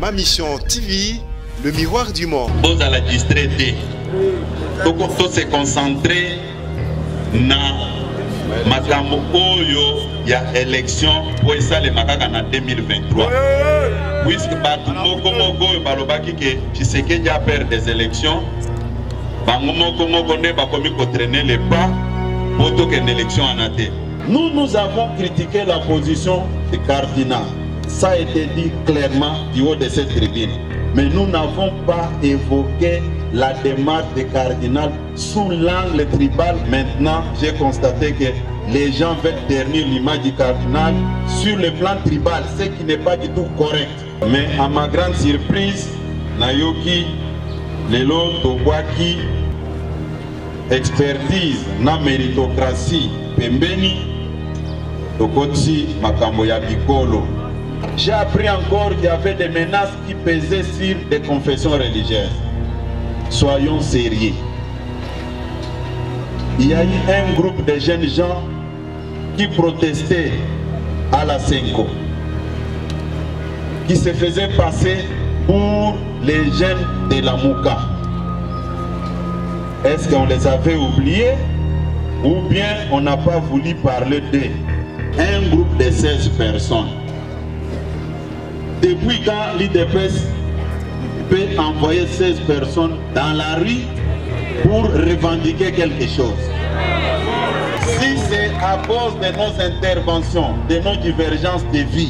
Ma Mission TV, le miroir du monde. Pose à la distraite. Donc on se concentrer na makambo oyo ya élection pour ça les makaka en 2023. Puisque batu moko moko balobaki que Tshisekedi a perdu des élections. Bango moko moko ne ba komi ko traîner les pas pour que une élection en athée. Nous avons critiqué la position du cardinal. Ça a été dit clairement du haut de cette tribune. Mais nous n'avons pas évoqué la démarche du cardinal sous l'angle tribal. Maintenant, j'ai constaté que les gens veulent ternir l'image du cardinal sur le plan tribal, ce qui n'est pas du tout correct. Mais à ma grande surprise, Nayoki, Lelo, Tobwaki, expertise, na méritocratie, Pembeni, Tokotsi, Makambo ya Bikolo. J'ai appris encore qu'il y avait des menaces qui pesaient sur des confessions religieuses. Soyons sérieux. Il y a eu un groupe de jeunes gens qui protestaient à la Senko, qui se faisaient passer pour les jeunes de la Mouka. Est-ce qu'on les avait oubliés ou bien on n'a pas voulu parler d'eux? Un groupe de 16 personnes. Depuis quand l'IDPS peut envoyer 16 personnes dans la rue pour revendiquer quelque chose? Si c'est à cause de nos interventions, de nos divergences de vie,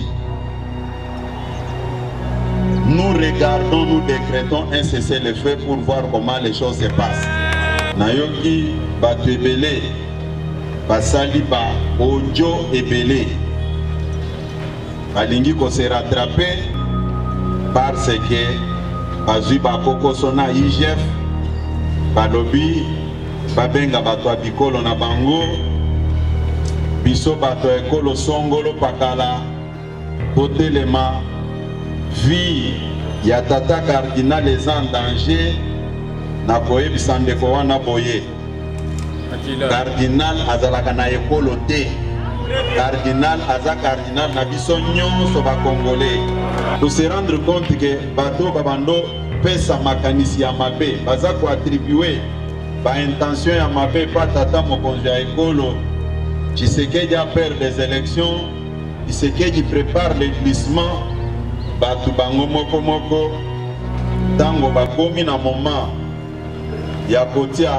nous regardons, nous décrétons un cessez-le-feu pour voir comment les choses se passent. Nayoki batu ebele, basali ba ojo ebele. Balingi ko se rattraper parce que bazui bakoko sona IGF balobi babenga bato abikolo na bango biso bato ekolo songolo pakala totelema vie ya tata cardinal est en danger na koyebisa ndeko wana boye cardinal azalaka na ekolo te. Cardinal aza cardinal na biso nyonso ba congolais. Pour se rendre compte que bato babando pesa makanisi ya mabe baza ko attribuer ba intention ya mabe pa tata mokonzi ya ekolo. Tshisekedi a perdu des élections. Tshisekedi prépare le glissement. Batu bango moko moko tango bakomi na moment ya kotia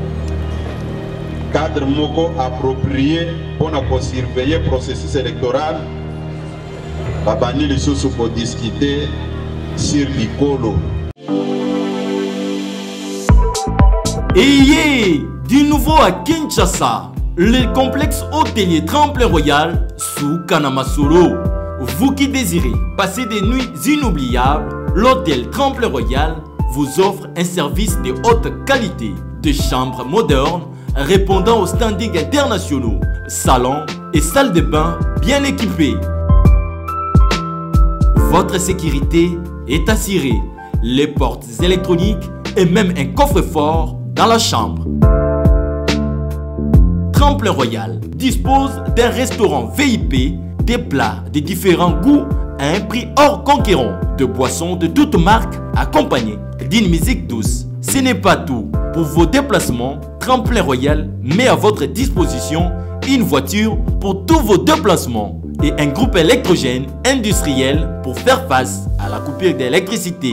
cadre moko approprié pour surveiller le processus électoral. Babani les choses pour discuter sur Bikolo. Et du nouveau à Kinshasa, le complexe hôtelier Tremplin Royal sous Kanamasolo. Vous qui désirez passer des nuits inoubliables, l'hôtel Tremplin Royal vous offre un service de haute qualité, de chambres modernes répondant aux standings internationaux, salons et salles de bain bien équipées. Votre sécurité est assurée, les portes électroniques et même un coffre-fort dans la chambre. Tremplin Royal dispose d'un restaurant VIP, des plats de différents goûts à un prix hors conquérant, de boissons de toutes marques accompagnées d'une musique douce. Ce n'est pas tout. Pour vos déplacements, Tremplin Royal met à votre disposition une voiture pour tous vos déplacements et un groupe électrogène industriel pour faire face à la coupure d'électricité.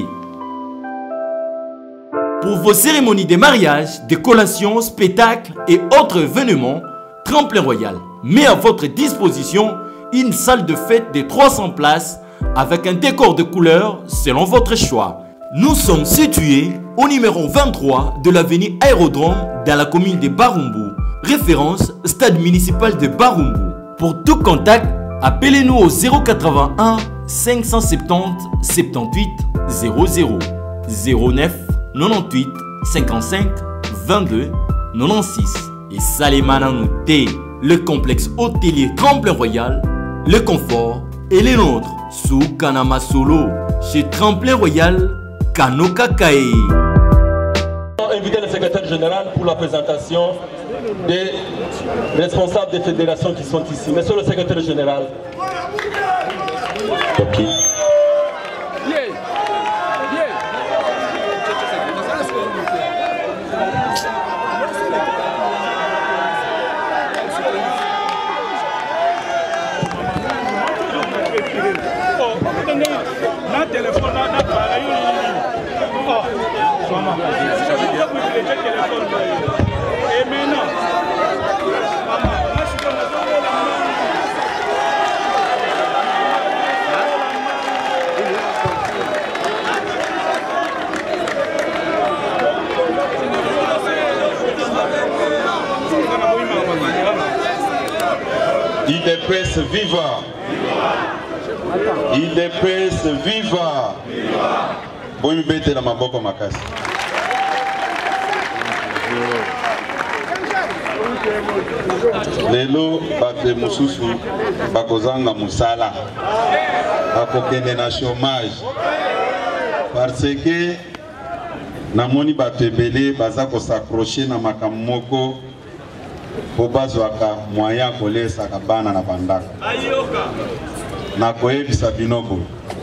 Pour vos cérémonies de mariage, de collations, spectacles et autres événements, Tremplin Royal met à votre disposition une salle de fête de 300 places avec un décor de couleurs selon votre choix. Nous sommes situés au numéro 23 de l'avenue Aérodrome dans la commune de Barumbu, référence stade municipal de Barumbu. Pour tout contact, appelez-nous au 081 570 78 00 09 98 55 22 96 et Salimana Nouté, le complexe hôtelier Tremplin Royal, le confort et les nôtres sous Kanamasolo chez Tremplin Royal Kanoka Kae. Inviter le secrétaire général pour la présentation des responsables des fédérations qui sont ici. Monsieur le secrétaire général. Okay. IDPS viva! IDPS viva! Boy mbete na maboko makasi. Lelo bate mususu bakozanga musala. Bakokende na chômage. Parce que namoni bato ebele baza ko s'accrocher na makambo moko po bazwaka moyen kolesaka bana na bandaka. Na koyebisa bino boye.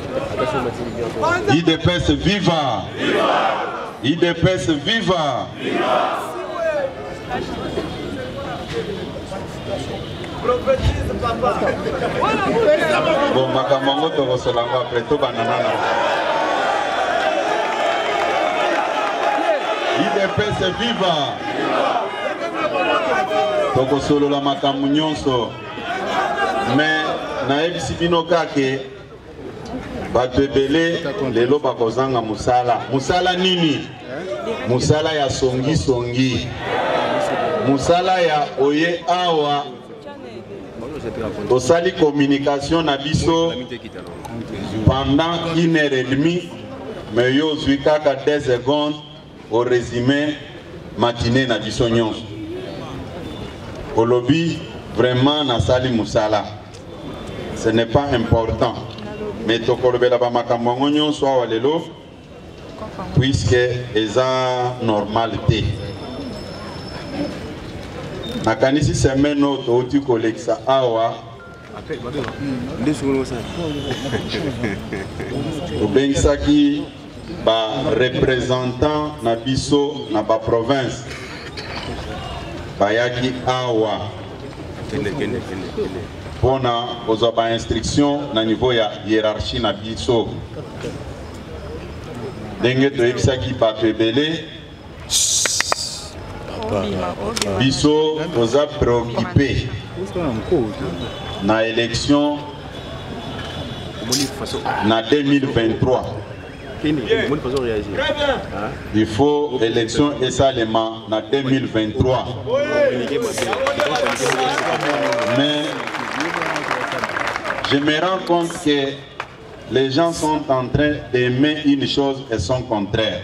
IDPS viva! IDPS viva! Bon, makambo tokosolango après to banana. IDPS viva! Tokosolola makambo nyonso. Mais nayebisi bino kake bato ebele lelo bakozanga musala. Musala nini? Musala ya songi songi. Musala ya oye awa. Tosali communication na biso pendant 1h30, mais yo zwi kaka 2 secondes au résumé matinée na biso nyonso. Olobi vraiment na sali musala. Ce n'est pas important. Mais tokolobela ba makambo nyonso awa lelo puisque eza normalité. Nakanisi semaine auto koleksa awa obengisaki ba représentant na biso na ba province bayaki awa pona kozwa ba instruction na niveau ya hiérarchie na biso ndenge toyebisaki bato ebele biso toza préoccupé na élection na 2023. Il faut élection et salement na 2023. Mais je me rends compte que les gens sont en train d'aimer une chose et son contraire.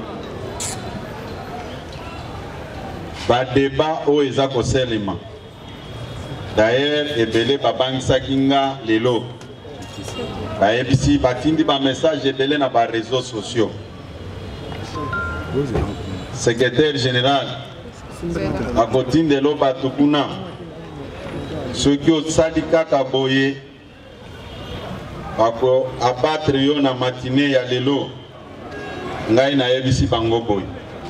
Ba débat o ezako selema. D'ailleurs, ebele babangisa kinga lelo. Ba ebisi batindi ba message ebele na ba réseaux sociaux. Secrétaire général akotinde lo batukuna. Soki osali kaka boye bako abattre yo na matinée ya lelo. Ngai na ebisi bango boye.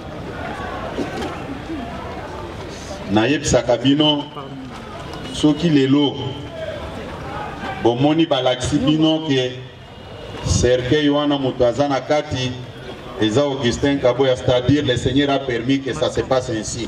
Nayebisaka bino soki lelo bomoni balaksi bino ke cercueil wana moto aza na kati eza Augustin Kaboya, c'est-à-dire le Seigneur a permis que ça se passe ainsi.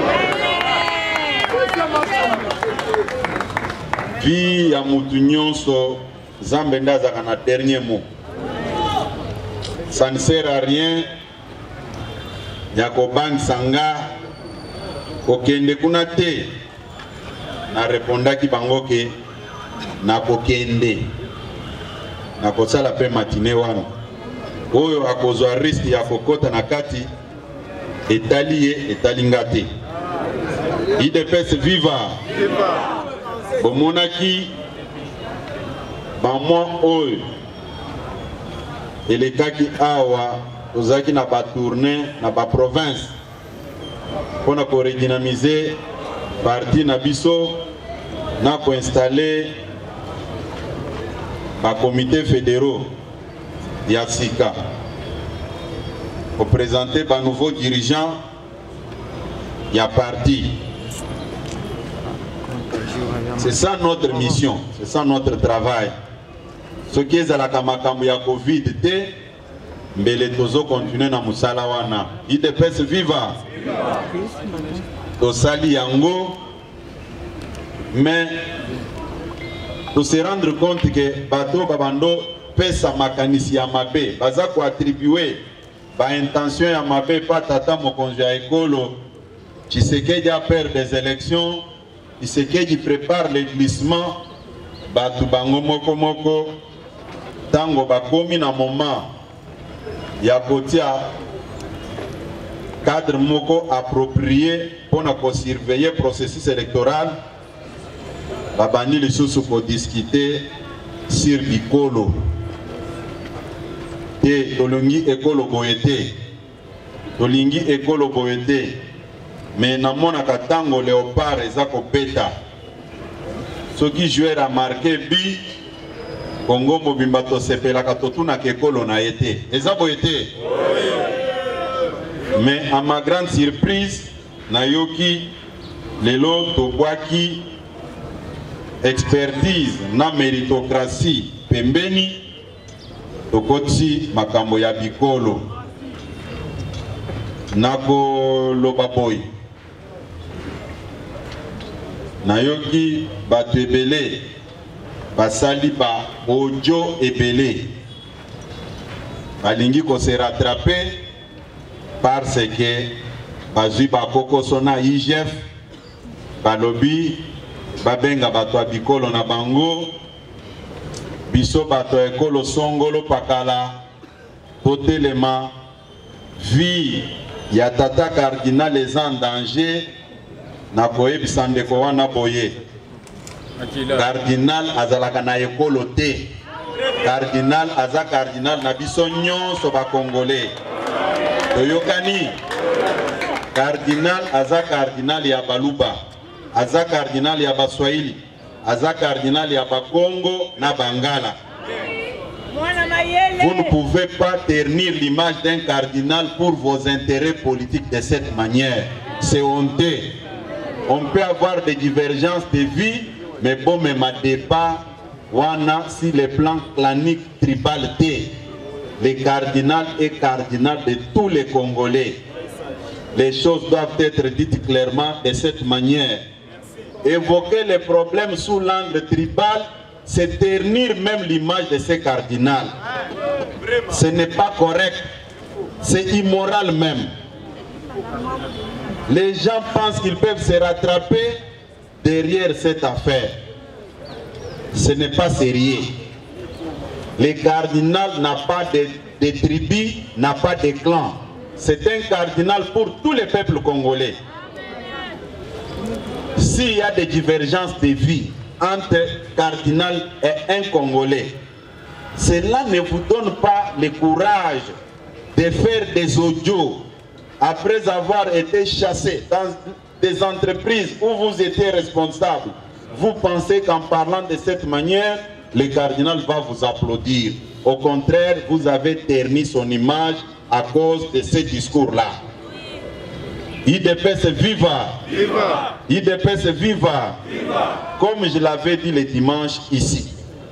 Vie ya mutu nyonso Nzambe nde azaka na dernier mot. Ça ne sert à rien ya kobangisa nga kokende kuna te. Na répondaki bango ke na kokende na kosala pe matinée wana oyo akozwa risque ya kokota na kati etali ye etalinga te. IDPS viva bomonaki bamwa oyo elekaki awa ozaki na ba tournée na ba province pona ko redynamiser parti na biso na ko installer ba comités fédéraux ya sika pour présenter ba nouveaux dirigeants ya parti. C'est ça notre mission, c'est ça notre travail. Ce qui est à la makambo ya Covid, mbele tozo continuer na musala wana. IDPS viva. Tosali yango, mais de se rendre compte que bato babando pesa makanisi ya mabe baza ko attribuer ba intention ya mabe pa tata mokonzi ya ekolo Tshisekedi a peur des élections, Tshisekedi prépare le glissement, bato bango moko moko tango bakomi na moment ya kotia cadre moko approprié pour surveiller le processus électoral. Babani les choses pour discuter sur l'écolo. Et Tolungi écolo boété. Tolingi écolo boété. Mais na mona katango léopard ezako peta. Ce qui jouait à marquer bi Congo mobimba to sepela katotuna kekolo na été. Ezako été. Mais à ma grande surprise, Nayoki, Lelo, Tobwaki, expertise, na méritocratie, Pembeni, Tokotsi, Makambo ya Bikolo, Nako Lobaboy, Nayoki, Batebele, Basali ba Ojo Ebele, Balingi ko se rattraper. Parce que bazui bakoko sona IGF balobi babenga bato abikolo na bango biso bato ekolo songolo pakala potelema vie ya tata cardinal les en danger na koyebisa ndeko wana boye cardinal azalaka na ekolo te cardinal aza cardinal na biso nyonso ba congolais. Toyokani cardinal aza cardinal ya Baluba, aza cardinal ya Baswahili, aza cardinal ya Bakongo na Bangala. Vous ne pouvez pas ternir l'image d'un cardinal pour vos intérêts politiques de cette manière. C'est honteux. On peut avoir des divergences de vie, mais bon, même à débat, wana si le plan clanique tribal T. Les cardinals et cardinales de tous les Congolais. Les choses doivent être dites clairement de cette manière. Évoquer les problèmes sous l'angle tribal, c'est ternir même l'image de ces cardinals. Ce n'est pas correct, c'est immoral même. Les gens pensent qu'ils peuvent se rattraper derrière cette affaire. Ce n'est pas sérieux. Le cardinal n'a pas de tribus, n'a pas de clan. C'est un cardinal pour tous les peuples congolais. S'il y a des divergences de vie entre cardinal et un Congolais, cela ne vous donne pas le courage de faire des audios après avoir été chassé dans des entreprises où vous étiez responsable. Vous pensez qu'en parlant de cette manière, le cardinal va vous applaudir. Au contraire, vous avez terni son image à cause de ce discours-là. IDPS viva! Viva! IDPS viva! Viva! Comme je l'avais dit le dimanche ici,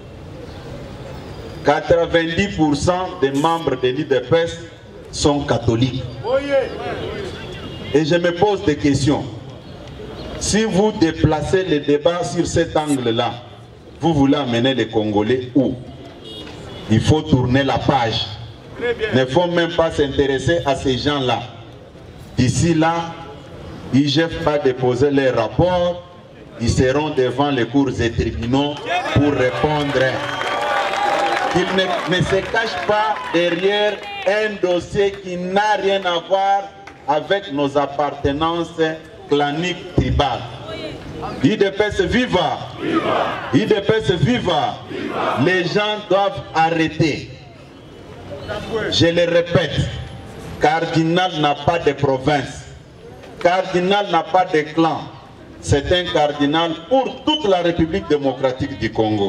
90% des membres de l'IDPS sont catholiques. Et je me pose des questions. Si vous déplacez le débat sur cet angle-là, vous voulez amener les Congolais où? Il faut tourner la page. Il ne faut même pas s'intéresser à ces gens-là. D'ici là, IGF va déposer les rapports. Ils seront devant les cours et tribunaux pour répondre. Qu'ils ne se cachent pas derrière un dossier qui n'a rien à voir avec nos appartenances claniques tribales. IDPS viva! IDPS viva! Les gens doivent arrêter. Je le répète, cardinal n'a pas de province. Cardinal n'a pas de clan. C'est un cardinal pour toute la République démocratique du Congo.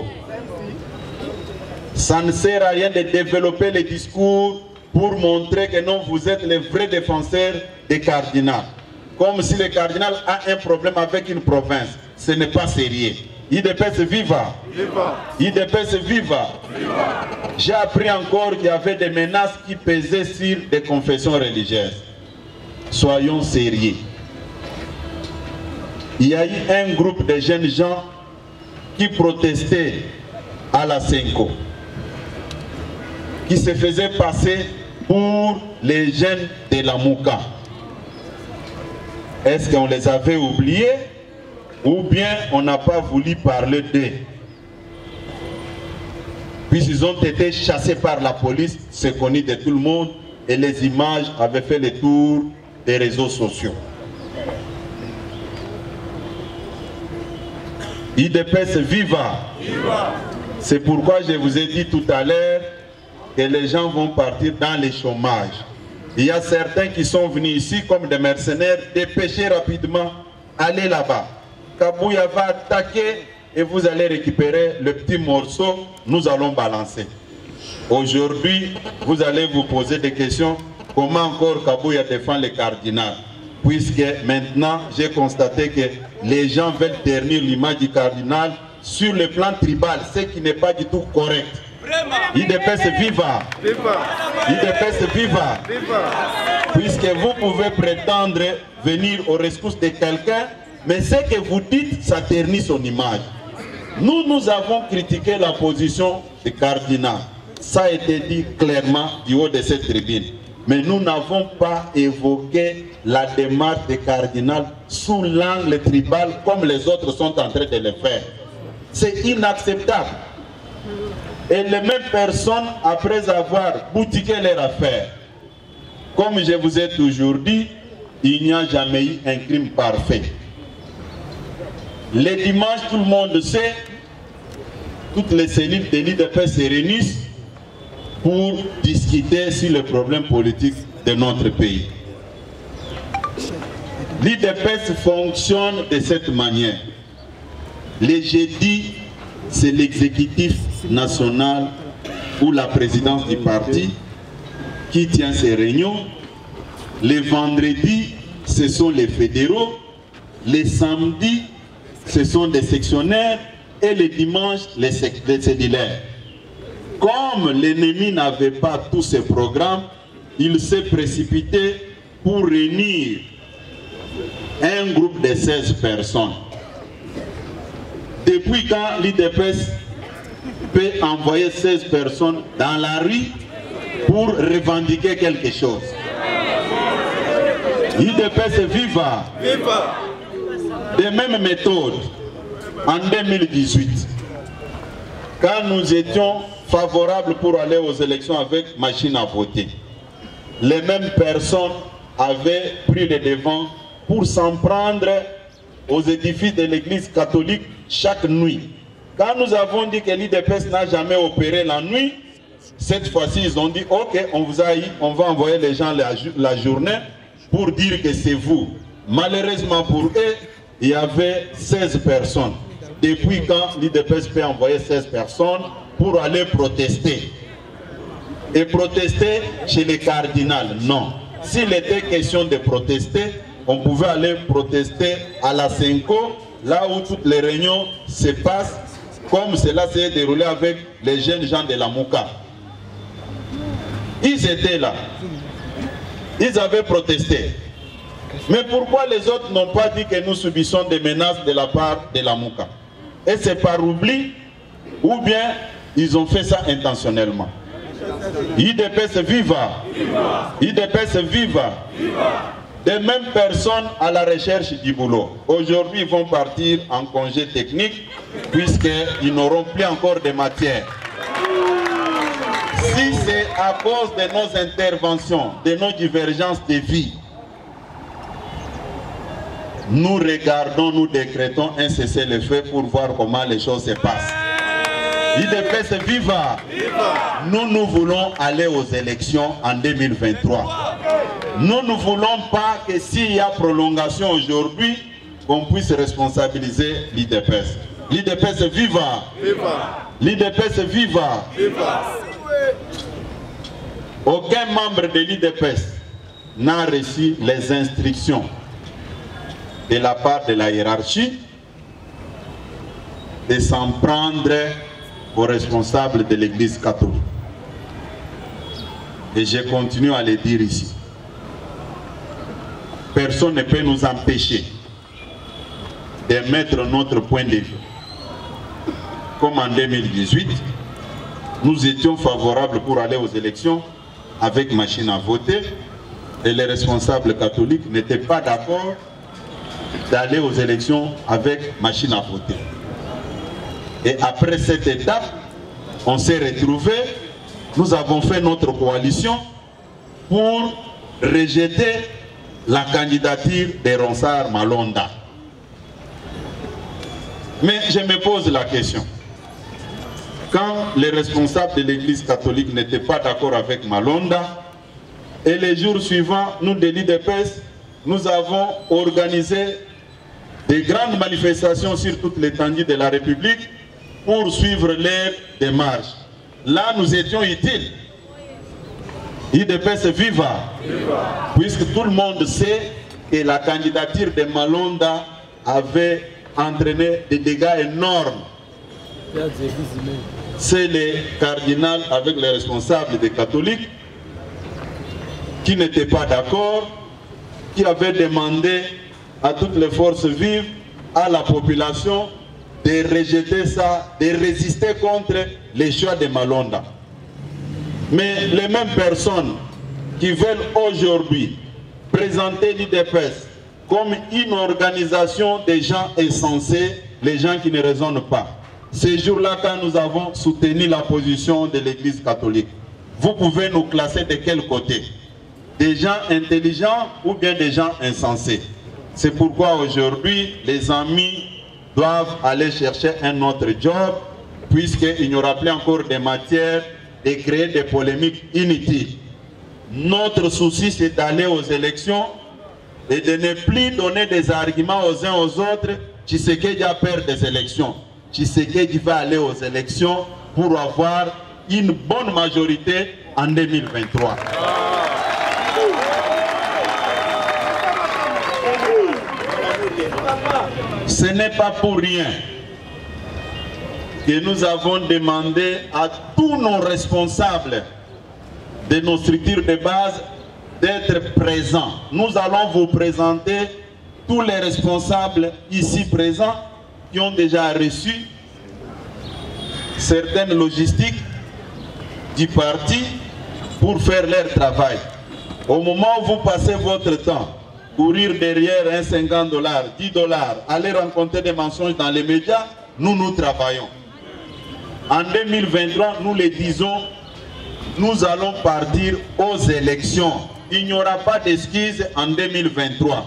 Ça ne sert à rien de développer les discours pour montrer que non, vous êtes les vrais défenseurs des cardinals. Comme si le cardinal a un problème avec une province. Ce n'est pas sérieux. IDPS viva. IDPS viva. J'ai appris encore qu'il y avait des menaces qui pesaient sur des confessions religieuses. Soyons sérieux. Il y a eu un groupe de jeunes gens qui protestaient à la Senko, qui se faisaient passer pour les jeunes de la Mouka. Est-ce qu'on les avait oubliés ou bien on n'a pas voulu parler d'eux? Puisqu'ils ont été chassés par la police, c'est connu de tout le monde, et les images avaient fait le tour des réseaux sociaux. IDPS viva. C'est pourquoi je vous ai dit tout à l'heure que les gens vont partir dans le chômage. Il y a certains qui sont venus ici comme des mercenaires, dépêchez rapidement, allez là-bas. Kabouya va attaquer et vous allez récupérer le petit morceau, nous allons balancer. Aujourd'hui, vous allez vous poser des questions, comment encore Kabouya défend le cardinal? Puisque maintenant, j'ai constaté que les gens veulent ternir l'image du cardinal sur le plan tribal, ce qui n'est pas du tout correct. IDPS viva. IDPS viva. Puisque vous pouvez prétendre venir au rescousse de quelqu'un, mais ce que vous dites, ça ternit son image. Nous avons critiqué la position du cardinal. Ça a été dit clairement du haut de cette tribune. Mais nous n'avons pas évoqué la démarche du cardinal sous l'angle tribal comme les autres sont en train de le faire. C'est inacceptable. Et les mêmes personnes, après avoir boutiqué leur affaire, comme je vous ai toujours dit, il n'y a jamais eu un crime parfait. Les dimanches, tout le monde sait, toutes les cellules de l'IDPS se réunissent pour discuter sur les problèmes politiques de notre pays. L'IDPS fonctionne de cette manière. Les jeudis, c'est l'exécutif national ou la présidence du parti qui tient ces réunions. Les vendredis, ce sont les fédéraux. Les samedis, ce sont des sectionnaires. Et les dimanches, les cédulaires. Comme l'ennemi n'avait pas tous ces programmes, il s'est précipité pour réunir un groupe de 16 personnes. Depuis quand l'IDPS peut envoyer 16 personnes dans la rue pour revendiquer quelque chose? L'IDPS viva. Des mêmes méthodes, en 2018, quand nous étions favorables pour aller aux élections avec machine à voter, les mêmes personnes avaient pris le devant pour s'en prendre aux édifices de l'église catholique chaque nuit. Quand nous avons dit que l'IDPS n'a jamais opéré la nuit, cette fois-ci ils ont dit ok, on vous a eu, on va envoyer les gens la journée pour dire que c'est vous. Malheureusement pour eux, il y avait 16 personnes. Depuis quand l'IDPS peut envoyer 16 personnes pour aller protester? Et protester chez les cardinals? Non. S'il était question de protester, on pouvait aller protester à la Senko, là où toutes les réunions se passent, comme cela s'est déroulé avec les jeunes gens de la Mouka. Ils étaient là. Ils avaient protesté. Mais pourquoi les autres n'ont pas dit que nous subissons des menaces de la part de la Mouka? Et c'est par oubli ou bien ils ont fait ça intentionnellement? IDPS viva. IDPS viva. Des mêmes personnes à la recherche du boulot. Aujourd'hui, ils vont partir en congé technique puisqu'ils n'auront plus encore de matière. Si c'est à cause de nos interventions, de nos divergences de vie, nous regardons, nous décrétons un cessez-le-feu pour voir comment les choses se passent. IDPS viva. Nous voulons aller aux élections en 2023. Nous ne voulons pas que s'il y a prolongation aujourd'hui, qu'on puisse responsabiliser l'IDPS. L'IDPS viva. L'IDPS viva. Aucun membre de l'IDPS n'a reçu les instructions de la part de la hiérarchie de s'en prendre aux responsables de l'Église catholique. Et je continue à le dire ici. Personne ne peut nous empêcher de mettre notre point de vue. Comme en 2018, nous étions favorables pour aller aux élections avec machine à voter et les responsables catholiques n'étaient pas d'accord d'aller aux élections avec machine à voter. Et après cette étape, on s'est retrouvés, nous avons fait notre coalition pour rejeter la candidature de Ronsard Malonda. Mais je me pose la question. Quand les responsables de l'Église catholique n'étaient pas d'accord avec Malonda, et les jours suivants, nous, de l'IDPS, nous avons organisé des grandes manifestations sur toute l'étendue de la République pour suivre leur démarche. Là, nous étions utiles. IDPS viva, puisque tout le monde sait que la candidature de Malonda avait entraîné des dégâts énormes. C'est le cardinal avec les responsables des catholiques qui n'étaient pas d'accord, qui avaient demandé à toutes les forces vives, à la population, de rejeter ça, de résister contre les choix de Malonda. Mais les mêmes personnes qui veulent aujourd'hui présenter l'IDPS comme une organisation des gens insensés, les gens qui ne raisonnent pas. Ces jours-là, quand nous avons soutenu la position de l'Église catholique, vous pouvez nous classer de quel côté? Des gens intelligents ou bien des gens insensés? C'est pourquoi aujourd'hui, les amis doivent aller chercher un autre job, puisqu'il n'y aura plus encore de matière de créer des polémiques inutiles. Notre souci, c'est d'aller aux élections et de ne plus donner des arguments aux uns aux autres. Tshisekedi a peur des élections. Tshisekedi va aller aux élections pour avoir une bonne majorité en 2023. Ce n'est pas pour rien que nous avons demandé à tous nos responsables de nos structures de base d'être présents. Nous allons vous présenter tous les responsables ici présents qui ont déjà reçu certaines logistiques du parti pour faire leur travail. Au moment où vous passez votre temps, courir derrière un 50 $, 10 $, aller rencontrer des mensonges dans les médias, nous travaillons. En 2023, nous le disons, nous allons partir aux élections. Il n'y aura pas d'excuses en 2023.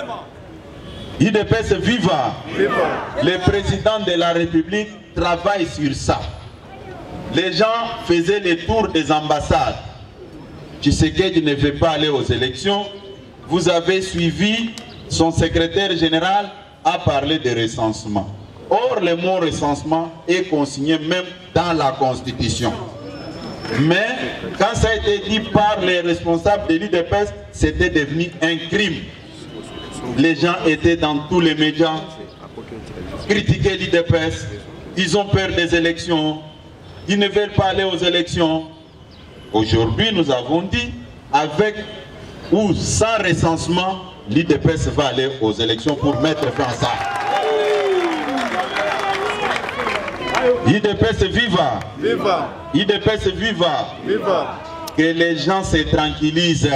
IDPS viva. Le président de la République travaille sur ça. Les gens faisaient les tours des ambassades. Tshisekedi ne veut pas aller aux élections. Vous avez suivi, son secrétaire général a parlé de recensement. Or, le mot recensement est consigné même dans la Constitution. Mais quand ça a été dit par les responsables de l'IDPS, c'était devenu un crime. Les gens étaient dans tous les médias, critiquaient l'IDPS, ils ont peur des élections, ils ne veulent pas aller aux élections. Aujourd'hui, nous avons dit, avec ou sans recensement, l'IDPS va aller aux élections pour mettre fin à ça. IDPS viva. Viva. IDPS viva. Viva. Que les gens se tranquillisent.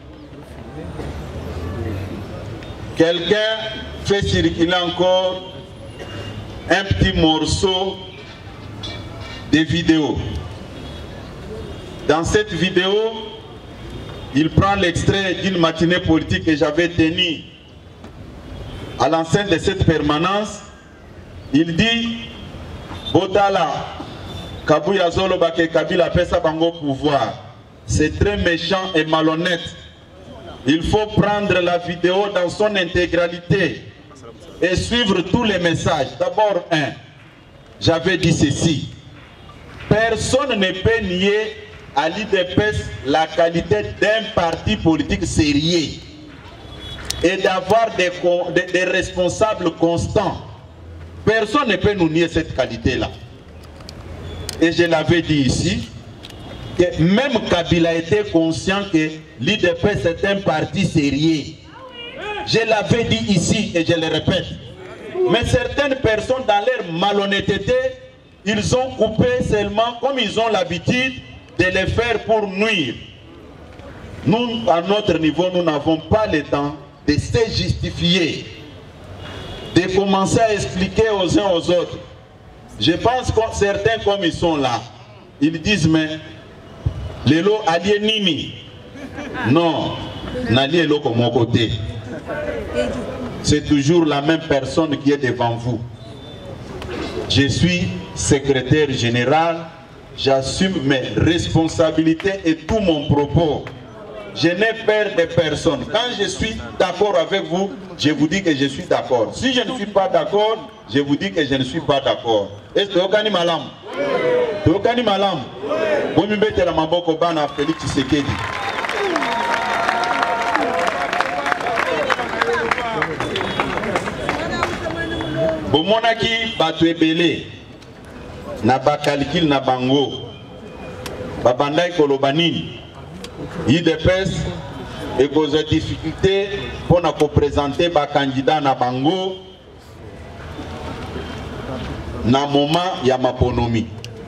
Quelqu'un fait circuler encore un petit morceau de vidéo. Dans cette vidéo, il prend l'extrait d'une matinée politique que j'avais tenue à l'enceinte de cette permanence. Il dit Botala, Kabuya Zolo Bake Kabila Pesa Bango pouvoir. C'est très méchant et malhonnête. Il faut prendre la vidéo dans son intégralité et suivre tous les messages. D'abord, j'avais dit ceci. Personne ne peut nier à l'IDPS la qualité d'un parti politique sérieux et d'avoir des responsables constants. Personne ne peut nous nier cette qualité-là. Et je l'avais dit ici, que même Kabila était conscient que l'IDPS est un parti sérieux. Je l'avais dit ici et je le répète. Mais certaines personnes, dans leur malhonnêteté, ils ont coupé seulement comme ils ont l'habitude de le faire pour nuire. Nous, à notre niveau, nous n'avons pas le temps de se justifier, de commencer à expliquer aux uns aux autres. Je pense que certains, comme ils sont là, ils disent, mais Lelo allié Nini. Non, n'allié Lelo comme mon côté. C'est toujours la même personne qui est devant vous. Je suis secrétaire général, j'assume mes responsabilités et tout mon propos. Je n'ai peur de personne. Quand je suis d'accord avec vous, je vous dis que je suis d'accord. Si je ne suis pas d'accord, je vous dis que je ne suis pas d'accord. Est-ce que vous avez malam? Vous avez malam? Vous avez mis la maboko bana Félix Tshisekedi. Bomonaki batwe belé na ba calcul na bango babandai kolobanini IDPS et cause de difficulté pour na présenter ba candidat na bango na moment ya maponomi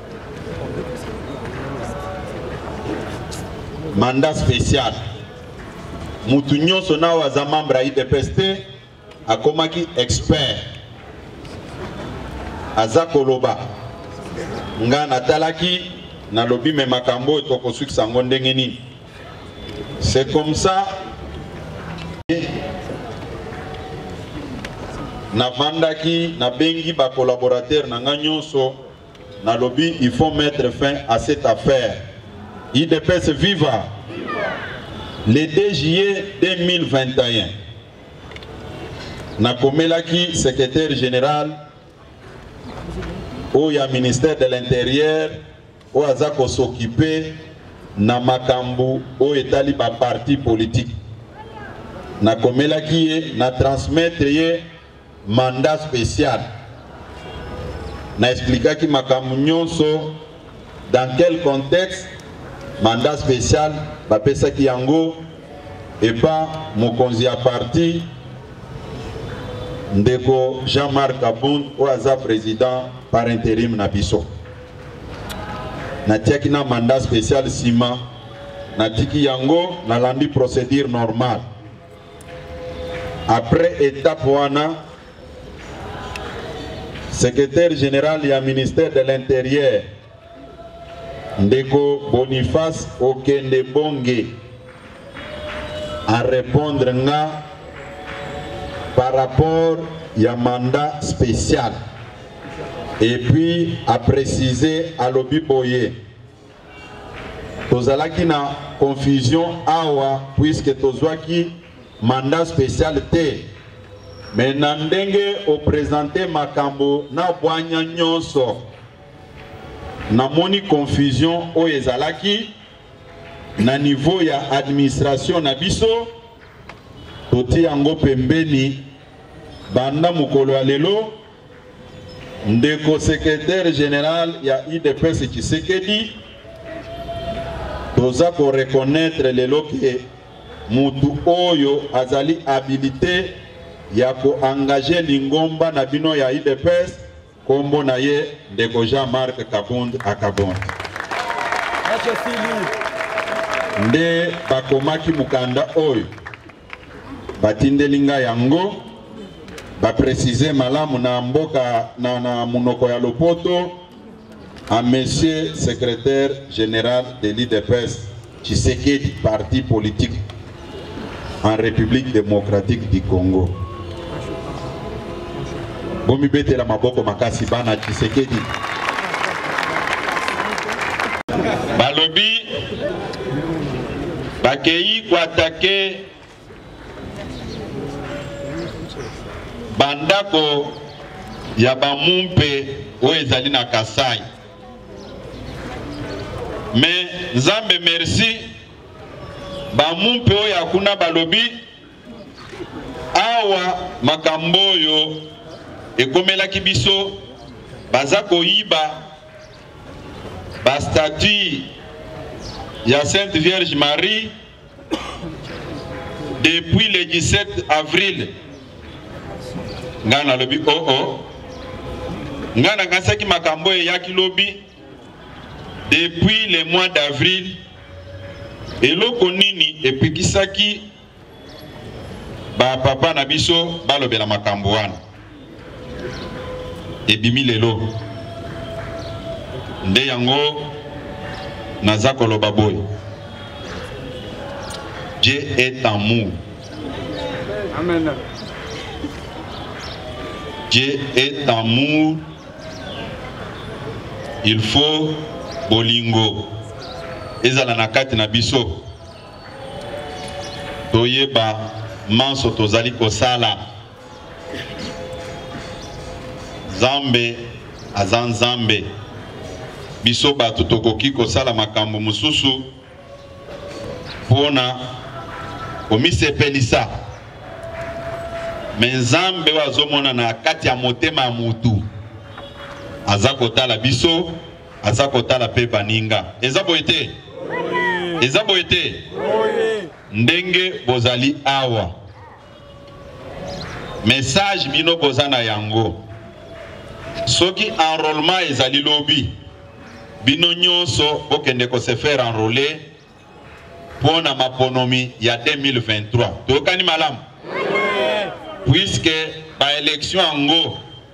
mandat spécial mutu nyonso na waza membre IDPS te akomaki expert Azakoloba nga natalaki na lobi me makambo toko suki sango ndenge nini. C'est comme ça na vandaki na bengi ba collaborateur na nga nyonso na lobi il faut mettre fin à cette affaire. IDPS viva. Le 2 juillet 2021 na komelaki secrétaire général au ministère de l'Intérieur, au Azako s'occuper na makambu au etali ba parti politique. Na komela qui na transmettre mandat spécial. Na expliquer qui makambu nyonso dans quel contexte mandat spécial ba pesa ki yango et pas mokonzi ya parti ndeko Jean-Marc Abound au Aza président par intérim na biso. Natiaki na mandat spécial sima natiki yango na landi procédure normale. Après étape wana secrétaire général du ministère de l'Intérieur ndeko Boniface Okende Bonge à répondre nga par rapport à mandat spécial. Et puis à préciser à l'obi boye. Tozalaki na confusion awa puisque tozwaki mandat spécial te. Mais nandenge au présenter makambo na bwanya nyonso. Na moni confusion o ezalaki na niveau ya administration na biso. Toti yango pembeni banda mukolo ya lelo ndeko secrétaire général ya IDPS Tshisekedi toza ko reconnaître lelo ke mutu oyo azali habilité ya ko engager lingomba na bino ya IDPS kombo na ye ndeko Jean-Marc Abound Akabond nde bakomaki mukanda oyo batindelinga yango ba préciser malamu na mboka na munoko ya lopoto à monsieur secrétaire général de l'IDPS Tshisekedi parti politique en République démocratique du Congo. Bomi bete la maboko makasi bana Tshisekedi. Balobi bakei kwa attaquer bandako ya bamumpe o ezali na Kasai. Mais Nzambe merci bamumpe o yakuna balobi awa makamboyo ekomelaki biso baza koyiba ba statue ya Sainte Vierge Marie depuis le 17 avril. Ngana lobi ngana ngasaki makambo yaki lobi depuis le mois d'avril eloko nini epikisaki ba papa na biso balobela makambo wana ebimi lelo nde yango naza koloba boy. Dieu est amour. Amen. Dieu est amour. Il faut bolingo. Ezala na kati na biso. Toyeba manso tozali kosala. Zambe azan zambe. Biso batu tokoki kosala makambo mususu. Pona komisepelisa. Menzambe wazomona na kati ya motema ya mutu. Azakotala biso, azakotala pe baninga. Ezabo ete? Ezabo ete? Ndenge bozali awa. Message bino bozana yango. Soki enrôlement ezali lobi. Bino nyonso bokende ko se faire enrôler pour na maponomi ya 2023. Tokani malam. Puisque ba élection ango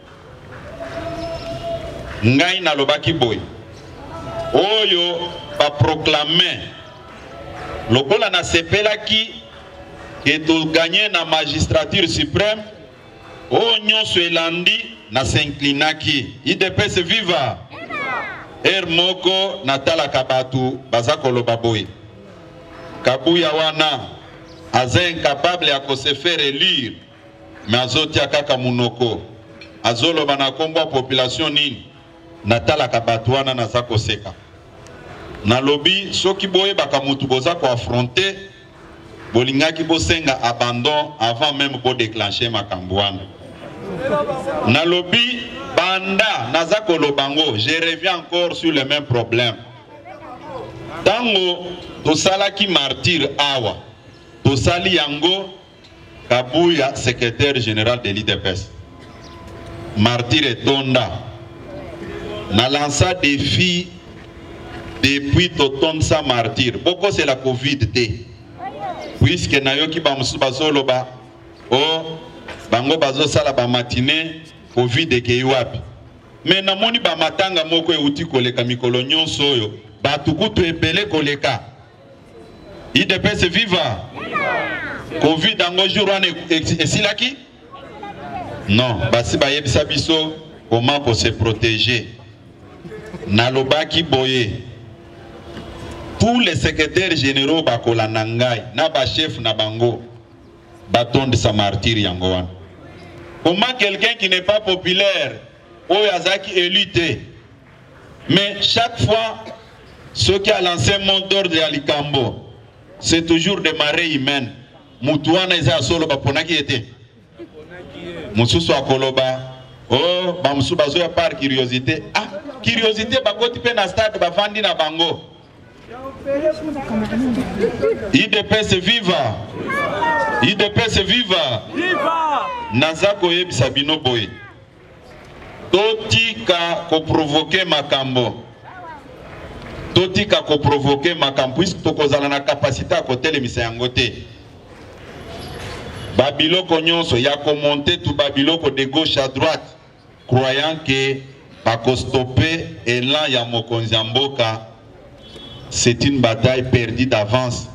ngai na lobaki boy. Oyo ba proclamer lokola na sepelaki que to gagner na magistrature suprême o nyonso elandi na s'inclinaki. IDPS viva. Moko natala kabatu bazakolo baboy. Kabuya wana aza incapable ya se faire élire. Mais azoti akaka munoko. Azolo bana kombo population nini. Natala kabatu wana nazako seka. Na lobby soki boye bakamutu boza ko affronter bolingaki bosenga abandon avant même bo déclencher makambo wana. Na lobby banda nazakolo bango, je reviens encore sur le même problème. Tango tosalaki martyr awa, tosali yango Kabuya secrétaire général de l'IDPS. Martyr etonda. Na lança défi depuis toton sa martyr. Boko c'est la Covid-19. Puisque nayoki ba musuba solo ba oh bango bazo sala ba matinée Covid ke wapi. Mais namoni ba matanga moko euti koleka mikolo nyonso oyo batukutu ebele koleka. IDPS viva. Covid ango jour wana esilaki? Non, basi ba yebisa biso comment pour se protéger. Nalobaki boye. Tous les secrétaires généraux bakola nangai na ba chef na bango batonde sa martyr yango wana. Comment quelqu'un qui n'est pas populaire, Oyazaki est lutté. Mais chaque fois, ce qui a lancé mon d'ordre de Alikambo, c'est toujours des marées humaines. Moutouana eza solo baponaki était. Moussousou akoloba. Oh, bamsou bazo ya par curiosité. Ah, curiosité bakoti pe na stade bavandi na bango. IDPS viva. IDPS viva. Viva. Nazako yebisa bino boye. Totika ko provoquer makambo. Totika ko provoquer makambo puisque tokozala na capacité à côté les misayango te. Babiloko nyonso ya ko monter tout babiloko de gauche à droite croyant que bako stopper élan ya mokonzi ya mboka. C'est une bataille perdue d'avance.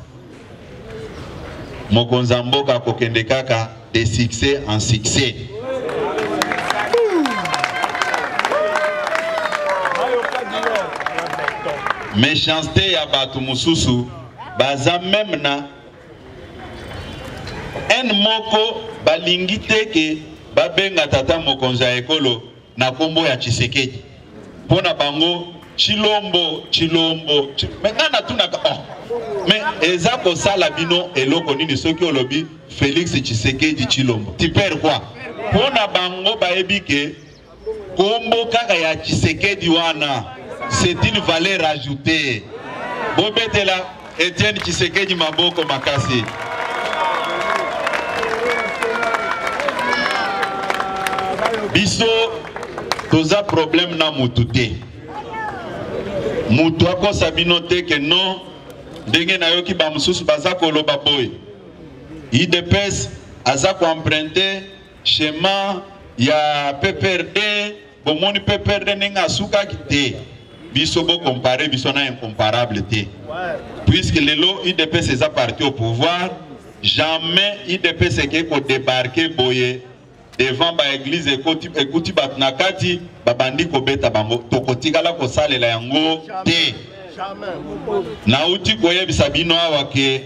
Mokonzi ya mboka kokende kaka de succès en succès. Méchanceté ya batu mususu baza même na en moko balingite ke babenga tata mokonzi ya ekolo na kombo ya Tshisekedi pona bango Chilombo, Chilombo, mais nana tunaka Mais eza ko sala bino eloko nini soki olobi Félix Tshisekedi Tshilombo. Tu perds quoi? Pona bango baebi ke kombo kaka ya Tshisekedi wana c'est une valeur ajoutée. Bobetela Etienne Tshisekedi maboko makasi. Biso toza problème na mutu te. Mutu akosa bino te ke non ndenge na yoki ba mususu baza koloba boy. IDPS aza ko emprunter chemin ya PPRD, bomoni PPRD nenga suka kite. Biso bo comparer biso na incomparable te. Puisque lelo IDPS est parti au pouvoir, jamais IDPS est ko débarquer boye devant ba église ekouti batnakati babandi ko beta bango tokotikala ko salela yango te. Na uti koyebisa bino awa ke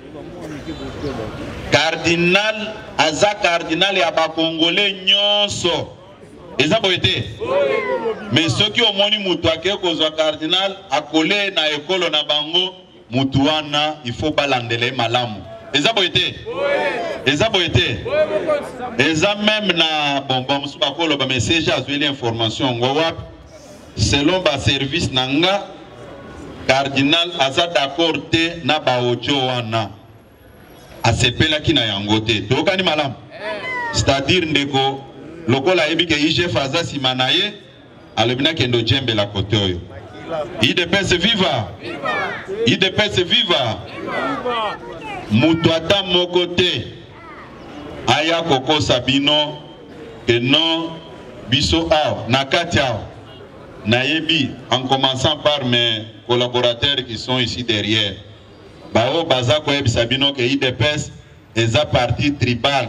cardinal aza cardinal ya ba congolais nyonso. Eza boyete. Mais soki omoni mutu ake kozwa cardinal akole na ekolo na bango mutu wana il faut balandele malamu. Eza boyete. Eza boyete. Eza même na bon musu bakolo ba message azwi l'information ngowap selon ba service nanga cardinal aza d'accord te na ba ojo wana. Asepela kina yango te. Tokani malamu. C'est-à-dire ndeko lokola ebike IGF aza simanaye alobina kendo jembe la kote oyo. IDPS viva. IDPS viva. Mutu ata moko te aya kokosa bino que non biso aw nakati aw nayebi en commençant par mes collaborateurs qui sont ici derrière. Bao baza ko yebisa bino que IDPS eza parti tribal.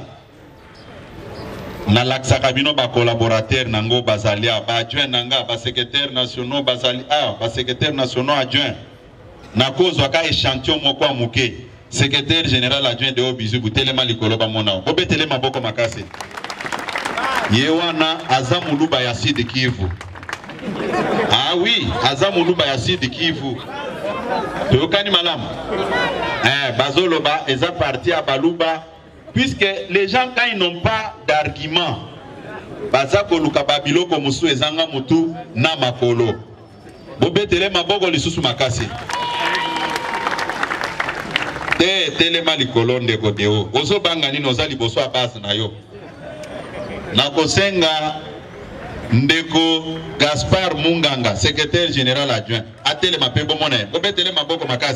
Na laksaka bino ba collaborateur nango bazalia ba adjoint nanga ba secrétaire national bazali ba secrétaire national adjoint na kozwa ka échantillon moko amuke secrétaire général adjoint de Obizu butelema likolo ba mona bobetelema boko makase yewana azamuluba ya Sud Kivu. Ah oui, azamuluba ya Sud Kivu. Tokani malamu bazoloba eza parti à baluba. Puisque les gens, quand ils n'ont pas d'argument, baza koluka babilo ko musu ezanga mutu na makolo. Bobetele maboko lisusu makasi. Telema likolo ndeko deo. Ozo banga nini oza liboso a base na yo. Na kosenga ndeko Gaspard Munganga, secrétaire général adjoint. Atele mapebo mona. Bobetele maboko makasi.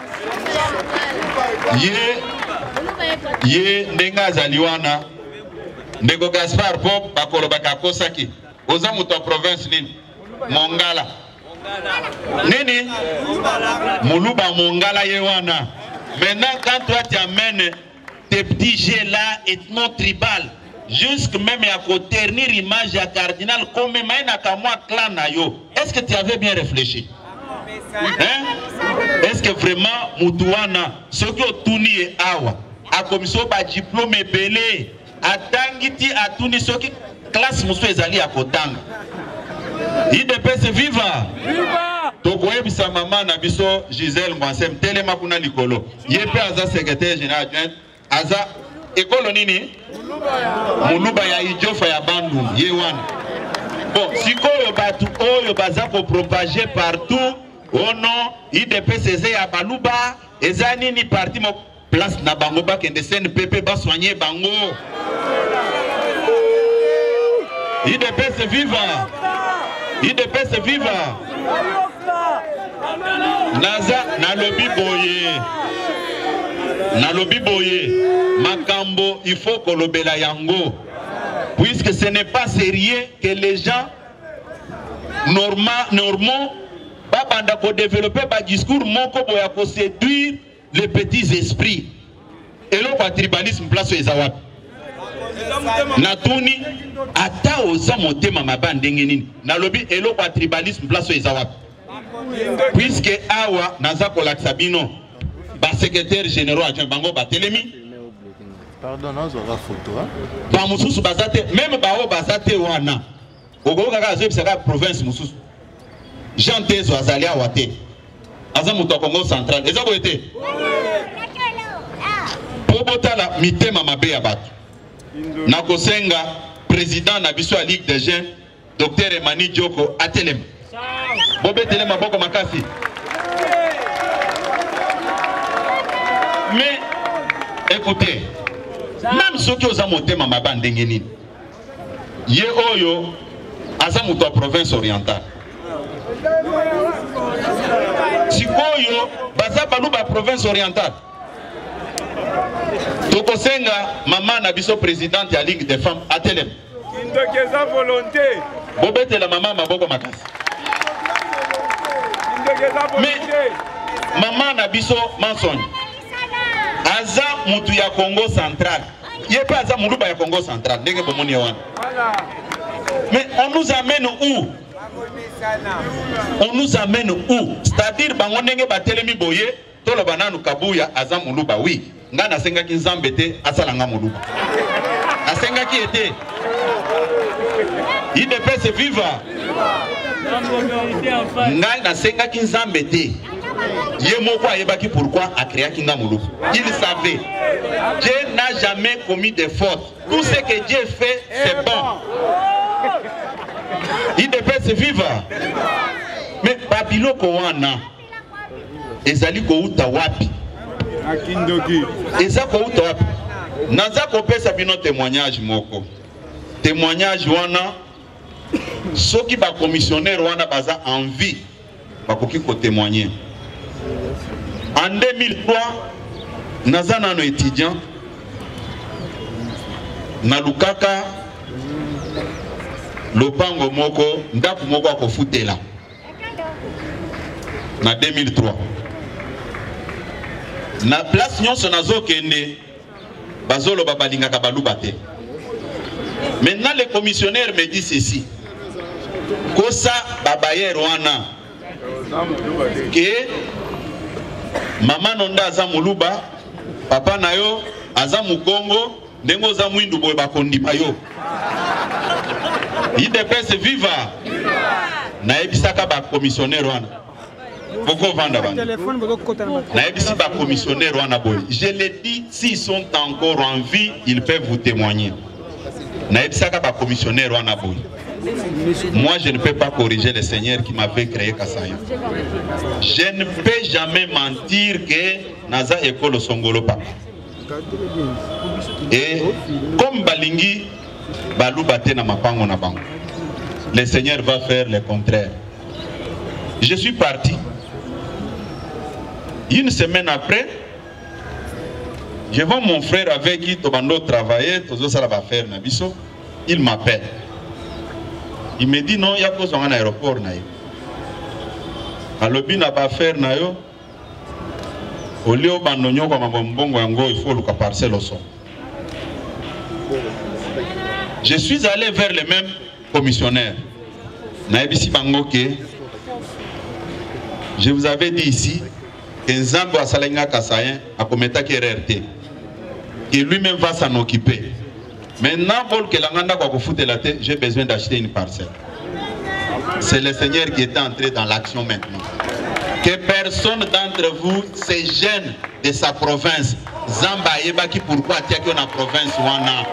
Ye ndenga zaliwana ndeko Gaspard Pop bakolo bakakosaki oza muto province nini Mongala nini Muluba Mongala yewana. Maintenant quand toi tu amènes tes petits jets là ethno tribal jusque même à ternir image à cardinal comme maina kamwa clan na yo, est-ce que tu avais bien réfléchi? Hein? Est-ce que vraiment mutuana ce que tuni e awa a commission ba diplôme belé atangiti atuni soki classe musu ezali ya kotanga IDPS viva tokoyebisa mama na biso Gisèle Mwansem telema kuna likolo yepe aza secrétaire général adjoint aza ekolo nini Muluba ya Ijofa ya Bandung yewana. Bon sikoyo batu oyo baza ko propager partout au nom IDPS eza ya baluba eza nini parti mo place na bango ba kende CNPP ba soigner bango. IDPS viva. IDPS viva. Naza na lobby boye. Na lobby boye. Makambo il faut kolobela yango. Puisque ce n'est pas sérieux que les gens normaux babanda ko développer ba discours moko boya ko séduire les petits esprits. Et le tribalisme place aux Zawap. Natuni ata oza motema mabande ngenini. Na lobi elo kwa tribalisme place aux Zawap. Puisque awa naza kolakisa bino ba secrétaire général adjoint bango ba telemi. Pardon, on aura photo hein. Ba mususu bazate même ba o bazate wana. Ogo kaka zo bisaka province mususu. Jean Tezo azali awate. Azamuto Congo central. Eza boete. Pobotala mitema mabe ya bato. Nakosenga président na biso ya Ligue des Jeunes Dr Emani Dioko atelem. Bobetele maboko makasi. Mais écoutez, même ceux qui ont monté ma bande nini, ye oyo azamuto province orientale. Sikoyo baza baluba province orientale. Tokosenga maman na biso présidente ya Ligue des femmes atelem. Kindokeza volonté. Bobete la maman maboko makasi. Kindokeza volonté. Mais maman na biso mensonge. Aza mutu ya Congo central. Yepa aza muluba ya Congo central. Ndenge bomoni wana. Mais on nous amène où? On nous amène où? C'est-à-dire bango ndenge batelemi boye tolo bananu kabuya aza muluba oui. Nga nasenga ki nzambe te asalanga muluba. Nasenga ki ete. Il ne peut se vivre. Nga nasenga ki nzambe te. Yemoko ayebaki pourquoi a créé kinga muluba. Il savait. Dieu n'a jamais commis de fautes. Tout ce que Dieu fait, c'est bon. Il ne peut se vivre. Mais Babiloko wana ezali ko uta wapi? Akindoki. Eza ko uta wapi? Naza ko pesa bino témoignage moko. Témoignage wana soki ba commissionnaire wana baza envie bakoki ko témoigner. En 2003 naza nano étudiant na lukaka lopango moko ndaku moko akofutela na 2003 na place nyonso nazokende bazolo babalingaka baluba te. Maintenant le commissionnaire me dit ceci: kosa babayer wana ke mama nonda aza muluba, papa na yo aza mukongo, ndengo za mwindu boye bakondima yo. Il devait se vivre. Na ebisaka ba commissionnaire wana. Boko vanda bana. Na ebisi ba commissionnaire wana boy. Je l'ai dit, s'ils sont encore en vie, ils peuvent vous témoigner. Na ebisaka ba commissionnaire wana boy. Moi, je ne peux pas corriger le Seigneur qui m'avait créé Kassaïa. Je ne peux jamais mentir que Naza école Songolo Papa. Et comme Balingi, Balou Bate na mapango na bango, le Seigneur va faire le contraire. Je suis parti. Une semaine après, je vois mon frère avec qui Tobando travaillait, Tozo Sala va faire Nabiso. Il m'appelle. Il me dit non, il y a pas un aéroport. Alors, il n'a pas faire nayo. Au lieu bandonyo comme un bongo yango, il faut le parcelle au son. Je suis allé vers le même commissionnaire. Naibisi Bangoke. Je vous avais dit ici que Nzambo Asalenga Kassayen a commis RRT. Que lui-même va s'en occuper. Maintenant, pour que l'anganda va vous foutre la tête, j'ai besoin d'acheter une parcelle. C'est le Seigneur qui est entré dans l'action maintenant. Que personne d'entre vous se gêne de sa province. Zamba Yebaki pourquoi tu as la province wana.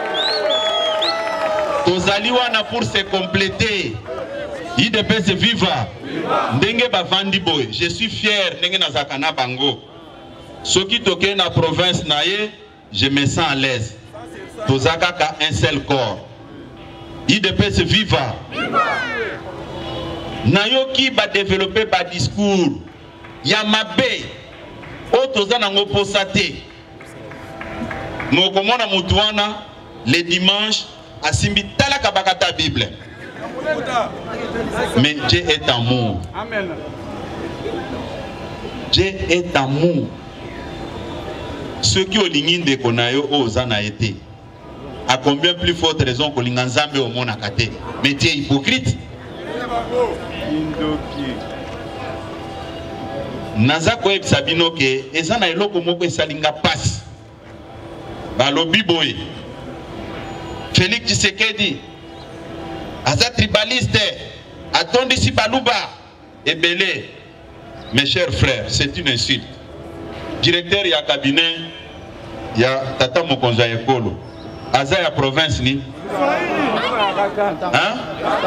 Tozali wana pour se compléter. Il devait se vivre. Ndenge bavandi boy. Je suis fier ndenge nazakana bango. Soki toke na province naye, je me sens à l'aise. Tozakaka un seul corps. Il devait se vivre. Nayoki va développer par discours. Yamabe. Otoza nango posate. Mokomona mutuana le dimanche asimbi tala kabakata Bible. Mais Dieu est amour. Amen. Dieu est amour. Ceux qui ont ligné de Konayo Ozana été. À combien plus forte raison que l'Inganzambe au monde a caté. Mais tu es hypocrite. Nazako eb sabino ke ezana eloko moko esalinga passe. Balobi boy. Félix Tshisekedi. Aza tribaliste. Atondi si baluba. Ebele. Mes chers frères, c'est une insulte. Directeur ya cabinet ya Tata Mokonza Ekolo. Aza ya province ni. Hein?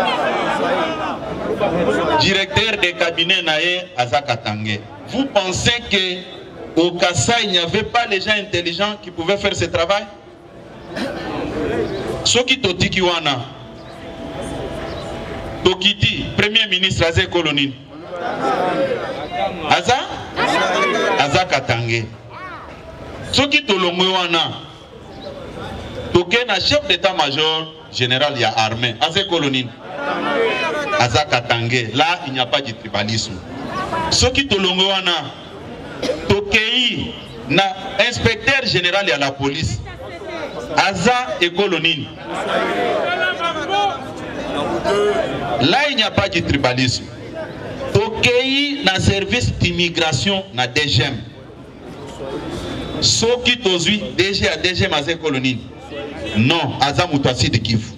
Directeur de cabinet nae Aza Katangé. Vous pensez que au Kassai il n'y avait pas les gens intelligents qui pouvaient faire ce travail? Soki Totiki wana. Tokiti, Premier ministre Aza Kolonine. Aza Katangé. Soki Tolongwe wana. Toke na chef d'état-major général ya armée. Aza Kolonine. Aza Katangé. Là, il n'y a pas de tribalisme. Soki Tolongwe wana. Tokei na inspecteur général ya la police. Aza Kolonine. Là, il n'y a pas de tribalisme. Tokei na service d'immigration na DGM. Soki tozui DG à DGM Aza Kolonine. Non, Aza Moutouassi de Kivu.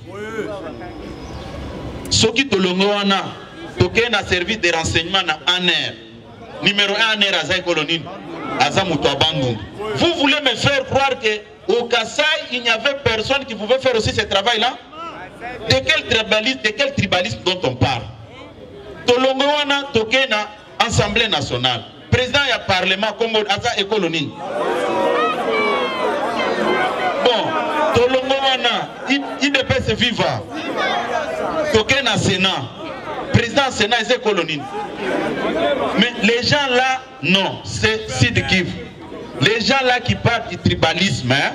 Soki tolongo wana Tokei na service de renseignement na ANR. Numéro 1 ANR Aza Kolonine. Aza Moutouabandou. Vous voulez me faire croire que au Kassai il n'y avait personne qui pouvait faire aussi ce travail-là? De quel tribalisme dont on parle? Tolongo wana Tokei na Assemblée nationale. Président du Parlement Congo Aza Kolonine. Bon, Tolongo wana IDPS viva. Tokei na Sénat. Président du Sénat Aza Kolonine. Mais les gens là, non, c'est Sid Kivu. Les gens là qui parlent du tribalisme, hein?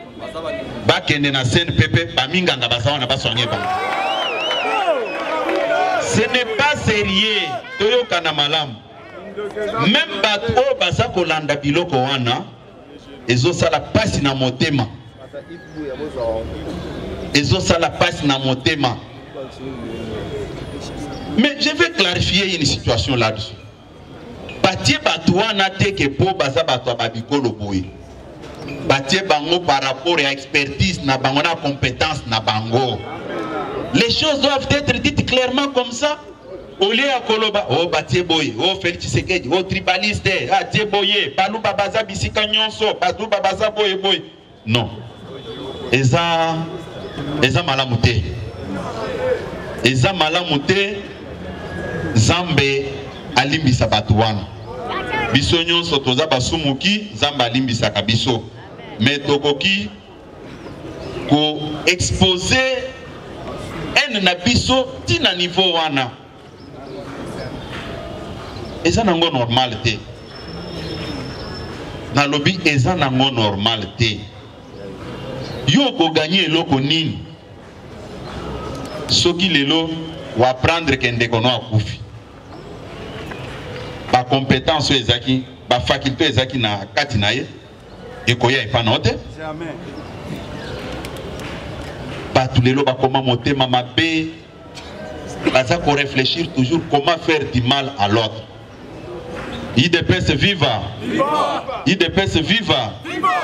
Ce n'est pas sérieux. Même bato baza kolanda biloko wana ezo sala pasi na motema. Ezo sala pasi na motema. Mais je vais clarifier une situation là-dessus. Batie bato wana teke po baza bato babikolo boye. Batie bango par rapport à expertise na bango na compétence na bango. Les choses doivent être dites clairement comme ça. Au lieu à Koloba, oh Batie Boye, oh Félix Tshisekedi, oh tribaliste, ah Tie Boye, Balou Babaza Bisika Nyonso, Balou Babaza Boye Boye. Non. Eza malamute. Eza malamute. Zambe alimbisa batuwana. Biso nyonso toza basumuki, Zambe alimbisa kabiso. Mais tokoki ko exposer en na biso tina niveau wana. Eza nango normal te. Na lobi eza nango normal te. Yo ko gagner eloko nini? Soki lelo wa prendre kende kono akufi. Ba compétence ezaki, ba faculté ezaki na kati na ye. Ekoya epanote. Jamais. Ba tous les lots ba comment monter mama B. Baza ko réfléchir toujours comment faire du mal à l'autre. IDPS viva. IDPS viva.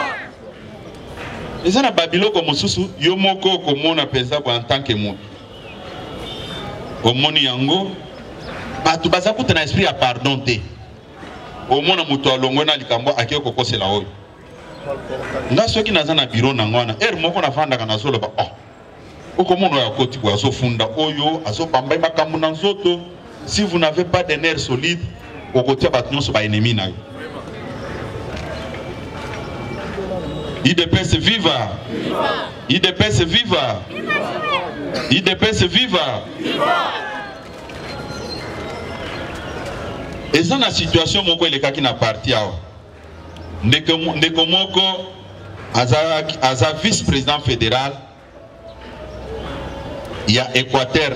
Et ça na babilo comme susu yo moko komona pesa en tant que monde. Omoni yango batu baza kutana esprit à pardon te. Omona muto alongo na likambo akio kokosela oyo. Nga soki naza na bureau na ngwana moko na fanda kana solo ba okomona ya koti kwa so funda oyo aso pamba makambo na nzoto. Si vous n'avez pas de nerfs solides au côté batnon so ba ennemi na yo. IDPS viva. IDPS viva. IDPS viva. Et ça la situation moko elekaki na parti awa. Ndeko moko aza vice-président fédéral il y a Équateur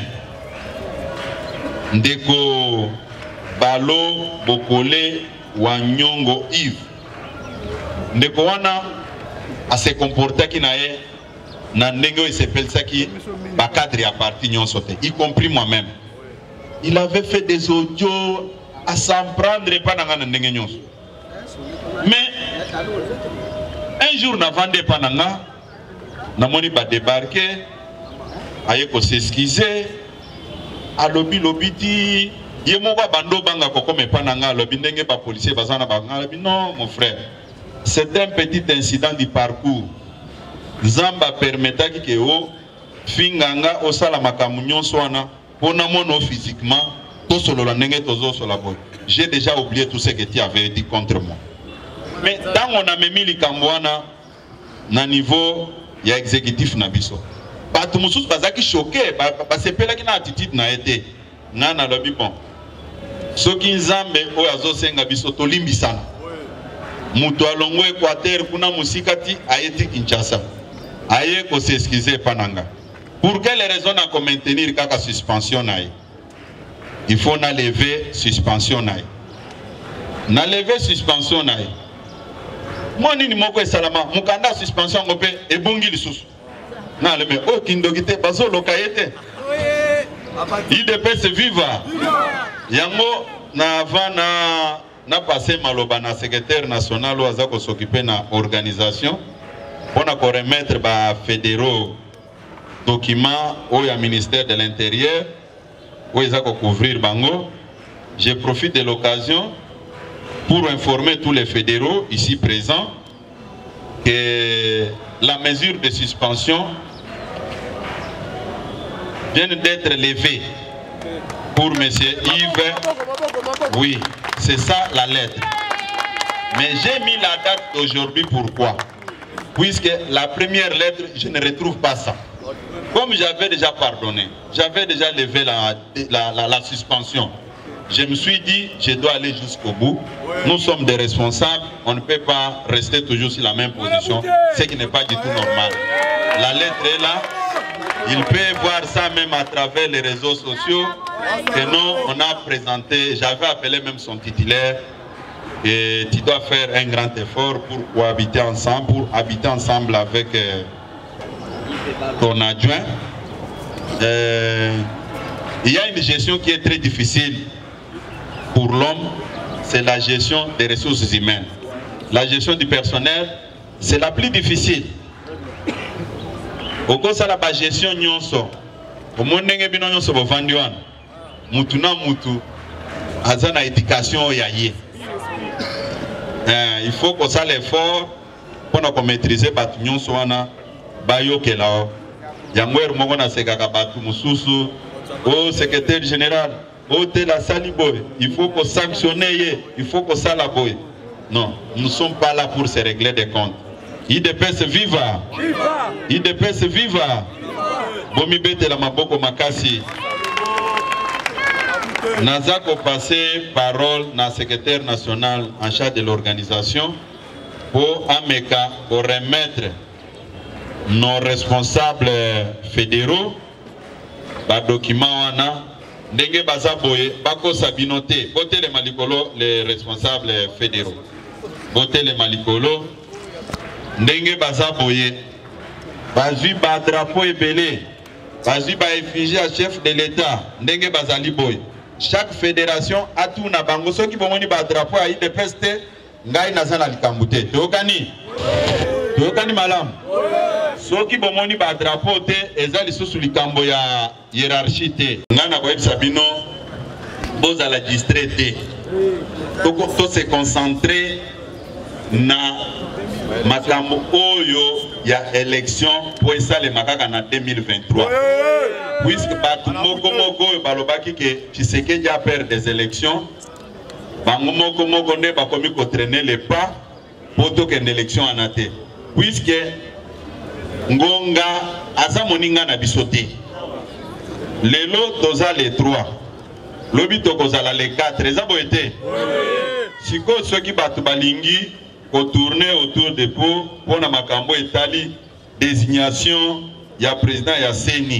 1. Ndeko Balo Bokole Wanyongo Yves. Ndeko wana a se comporté qui nae na ndenge s'appelle ça qui ba cadre à parti nyonso te, y compris moi-même. Il avait fait des audios à s'en prendre pas dans ndenge nyonso. Mais un jour na vande pananga na moni ba débarquer aye ko s'excuser à lobby di Ye moko bando banga koko me pananga lobi ndenge ba policier bazana banga lobi non mon frère. C'est un petit incident du parcours. Zamba permetaki ke o finganga osala makambo nyonso wana pona mono physiquement to solo la ndenge tozo sola boy. J'ai déjà oublié tout ce que tu avais dit contre moi. Mais dans on a mis likambo wana na niveau ya exécutif na biso. Bato mususu bazaki choqué ba sepelaki na attitude na été. Ngana lobi bon. Soki nzambe oyo azosenga biso tolimbisana. Mutu alongo Équateur kuna musikati ayeti Kinshasa. Aye ko s'excuser pananga. Pour quelle raison na ko maintenir kaka suspension nae? Il faut na lever suspension nae. Na lever suspension nae. Moni ni moko esalama mukanda suspension ngope ebongi lisusu. Na leme o kindogite bazo lokayete. IDPS viva. Yango na avant na passé maloba na secrétaire national ou azako s'occuper na organisation pour na remettre ba fédéraux documents au ministère de l'Intérieur où ils azako couvrir bango. Je profite de l'occasion pour informer tous les fédéraux ici présents que la mesure de suspension vient d'être levée pour M. Yves. Oui, c'est ça la lettre. Mais j'ai mis la date d'aujourd'hui, pourquoi? Puisque la première lettre, je ne retrouve pas ça. Comme j'avais déjà pardonné, j'avais déjà levé la suspension. Je me suis dit, je dois aller jusqu'au bout. Nous sommes des responsables, on ne peut pas rester toujours sur la même position, ce qui n'est pas du tout normal. La lettre est là, il peut voir ça même à travers les réseaux sociaux. Que nous, on a présenté, j'avais appelé même son titulaire, et tu dois faire un grand effort pour cohabiter ensemble, pour habiter ensemble avec ton adjoint. Il y a une gestion qui est très difficile pour l'homme, c'est la gestion des ressources humaines. La gestion du personnel, c'est la plus difficile. Au cours de la gestion, au monde mutu na mutu azana éducation yaye. Il faut qu'on ça l'effort pour maîtriser batu nyonso wana bayokela. Yamwer moko na sekaka batu mususu au secrétaire général au la saliboy. Il faut qu'on sanctionne, il faut qu'on ça la boy. Non, nous ne sommes pas là pour se régler des comptes. IDPS viva. IDPS viva. Bomi bete la maboko makasi. Nazako passer parole na secrétaire national en charge de l'organisation pour Ameka pour remettre nos responsables fédéraux ba document wana ndenge bazaboye bako sabinote bote les malikolo les responsables fédéraux bote les malikolo ndenge bazaboye bazui ba drapeau ebele bazui ba effigie à chef de l'état ndenge bazali boye. Chaque fédération a tout na bango ceux qui vont ba drapeau à IDPS ngai nazana likambute tokani malam ceux qui vont ba drapeau te ezali sous likambo ya hiérarchie te ngana ko sabino boza la distraité to se concentrer na makambo oyo ya élection pour ça les makaka na 2023. Puisque batu moko balobaki que Tshisekedi a peur des élections, bango moko ne ba komi ko traîner les pas pour que une élection en até. Puisque ngonga aza moninga na bisoté. Lelo toza les 3. Lobi tokozala les 4. Eza boete. Siko soki batu balingi ko tourner autour de pour na makambo etali désignation ya président ya Seni.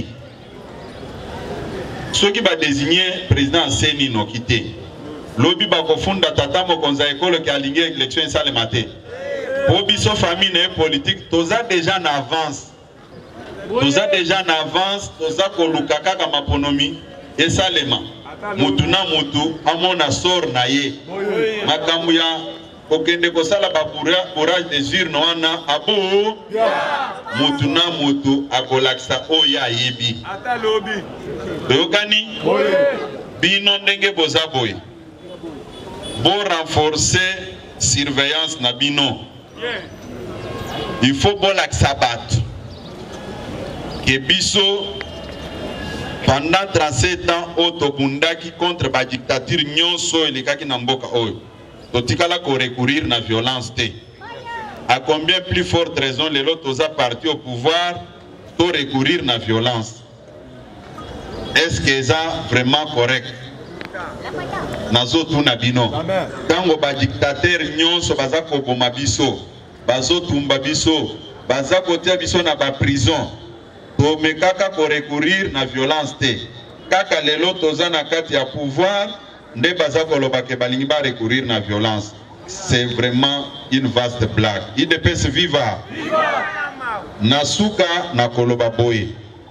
Ceux qui va désigner président Seni no quitté. Lobi ba kofunda tata mokonza école qui a ligné élection ça le matin. Pour biso famille politique, toza déjà en avance. Toza déjà en avance, toza ko lukaka kama ponomi et salema. Mutu na mutu amona sor na ye. Makambu ya kokende kosala ba courage des urnes wana abo mutu na mutu akolakisa oya yebi. Ata lobi. Tokani bino ndenge boza boye bo renforcer surveillance na bino. Il faut bolakisa bato ke biso pendant 37 ans o tobundaki contre ba dictature nyonso elekaki na mboka oyo totikala ko recourir na violence te. À combien plus forte raison les autres toza parti au pouvoir to recourir na violence? Est-ce que ça vraiment correct? Nazo tuna bino tango ba dictateur nyonso baza ko boma biso bazo tumba biso baza kotia biso na ba prison to mekaka ko recourir na violence te. Kaka lelo toza na kati ya pouvoir nde baza ko loba ke balingi ba recourir na violence. C'est vraiment une vaste blague. IDPS viva. Nasuka na koloba boye.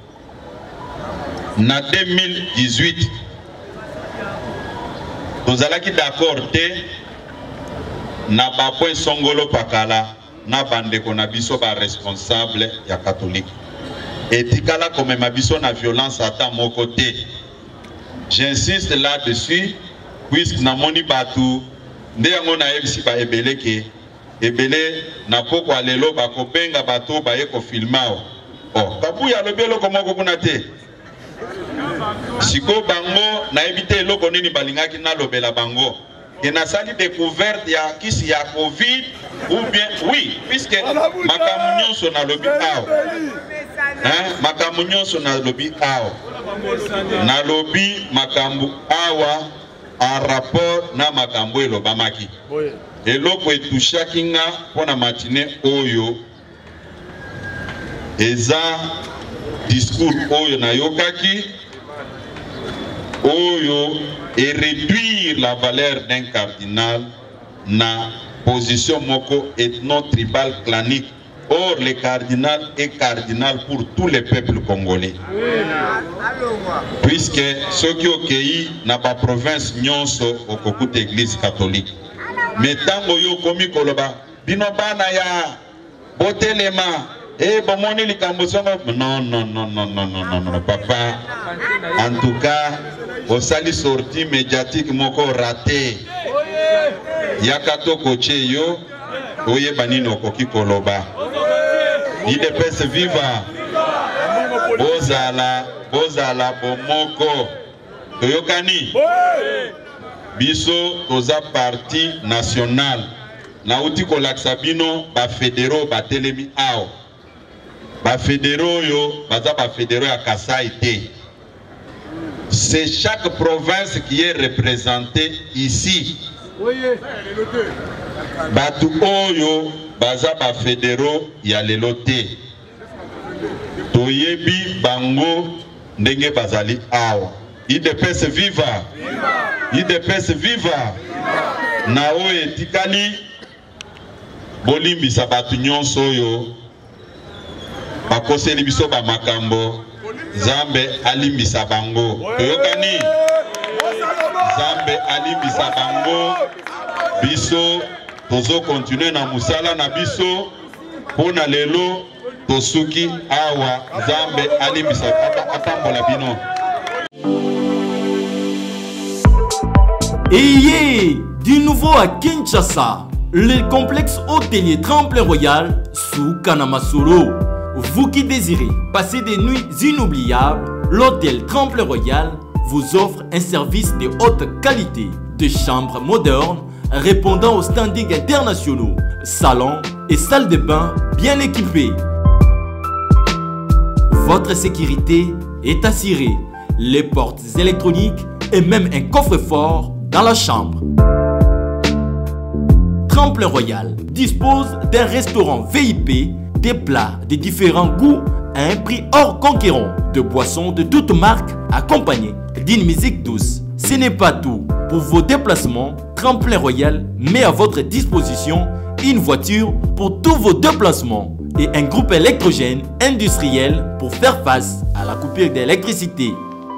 Na 2018 nous allons d'accord te na ba point songolo pakala na bande kona biso ba responsable ya catholique. Etikala comme ma biso na violence ata moko te. J'insiste là-dessus puisque na moni batu nde yango na ebisi ba ebele ke ebele na poko alelo ba kobenga bato ba ye ko filmao. Oh, kabu ya lobelo komoko kuna te. Siko bango na ebite eloko nini balingaki na lobela bango. Et na sali découverte ya kisi ya Covid ou bien oui puisque makamunyo so na lobi ao. Makamunyo so na lobi ao. Na lobi makambu awa en rapport na makambo elobamaki. Eloko etushaki nga pona matinée oyo eza discours oyo na yokaki oyo et réduire la valeur d'un cardinal na position moko ethno-tribal clanique. Or le cardinal est cardinal pour tous les peuples congolais. Puisque ceux qui ont cueilli na ba province nyonso au kokuta église catholique. Mais tango yo komi koloba bino bana ya botelema bomoni likambo songo non papa. En tout cas au sali sortie médiatique moko raté. Yakato koche yo oye banino koki koloba. IDPS viva. Bozala bomoko. Toyokani. Biso toza parti national. Na uti kolaksa bino ba fédéraux ba telemi ao. Ba fédéraux yo baza ba fédéraux ya Kasai te. C'est chaque province qui est représentée ici. Batu oyo baza ba fédéraux ya lelo te. Toyebi bango ndenge bazali awa. IDPS viva. IDPS viva. Na oyo etikali bolimbisa batu nyonso oyo bakoseli biso ba makambo. Zambe alimbisa bango. Toyokani. Zambe alimbisa bango. Biso tozo continuer na musala na biso. Pona lelo tosuki awa. Zambe alimbisa atambola bino. Ayez du nouveau à Kinshasa, le complexe hôtelier Tremplin Royal sous Kanamasolo. Vous qui désirez passer des nuits inoubliables, l'hôtel Tremplin Royal vous offre un service de haute qualité, de chambres modernes répondant aux standards internationaux, salons et salles de bain bien équipées. Votre sécurité est assurée, les portes électroniques et même un coffre-fort dans la chambre. Tremplin Royal dispose d'un restaurant VIP, des plats de différents goûts à un prix hors conquérant, de boissons de toutes marques accompagnées d'une musique douce. Ce n'est pas tout. Pour vos déplacements, Tremplin Royal met à votre disposition une voiture pour tous vos déplacements et un groupe électrogène industriel pour faire face à la coupure d'électricité.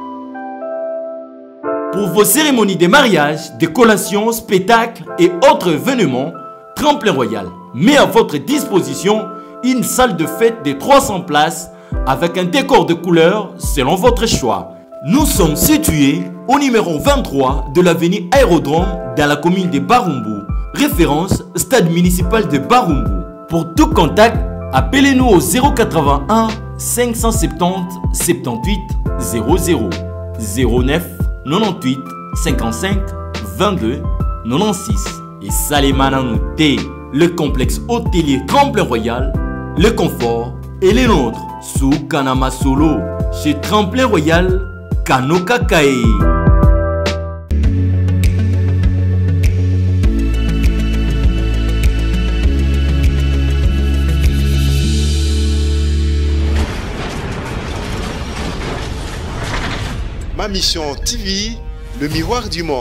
Pour vos cérémonies de mariage, de collations, spectacles et autres événements, Tremplin Royal met à votre disposition une salle de fête de 300 places avec un décor de couleurs selon votre choix. Nous sommes situés au numéro 23 de l'avenue Aérodrome dans la commune de Barumbu. Référence Stade municipal de Barumbu. Pour tout contact, appelez-nous au 081 570 78 00 09 98 55 22 96. Et Salimana Nouté, le complexe hôtelier Tremplin Royal, le confort et les nôtres sous Kanama Solo chez Tremplin Royal Kanoka Kae. Ma mission TV, le miroir du monde.